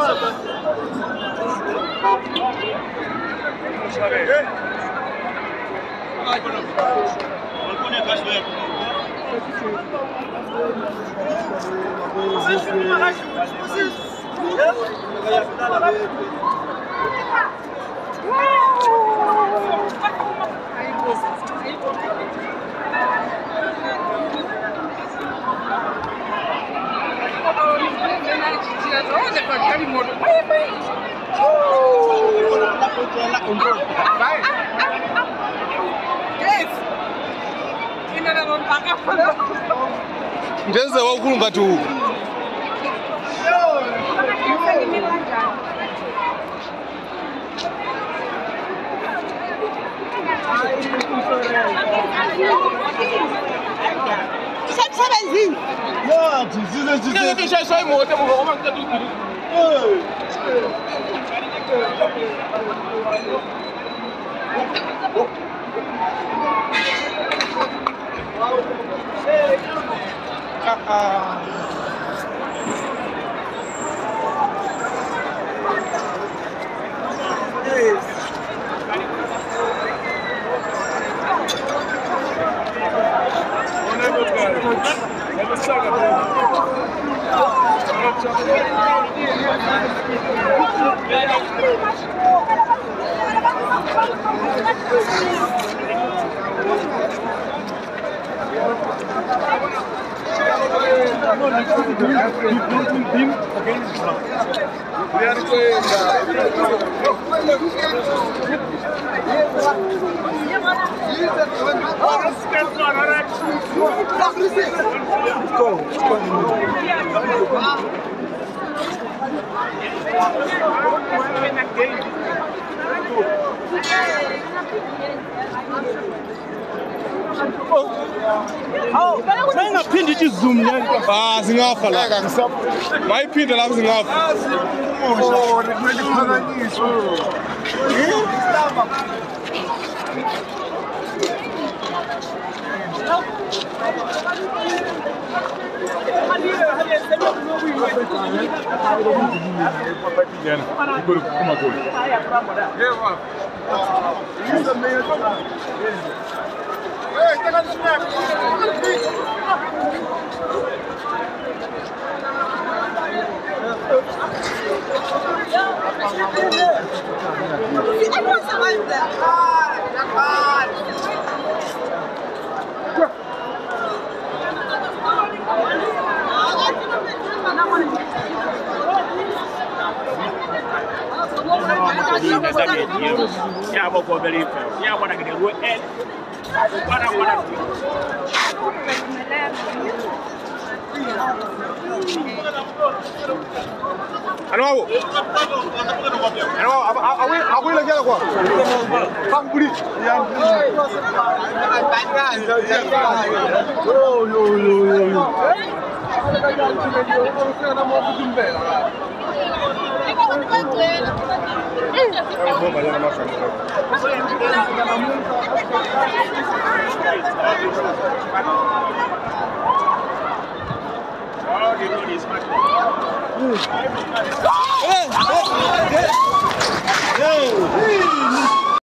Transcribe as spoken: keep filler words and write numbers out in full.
Ndenze wakulunga tu. Sebenzi. Ya, dizize dizize. Ne bir şey sayma o tempo o makta dur. Sana pindi chizoom yani. Ah, zingafa la. Maiphinda la zingafa. Oh, rekweli kuphakanyiswa. Ya vou comer isso. Ya vou naquele rua. É. Para para. Ano awo. Ano awo awo ile gele kwa. Pambuli. Yo yo yo yo. Hey! Hey! Hey!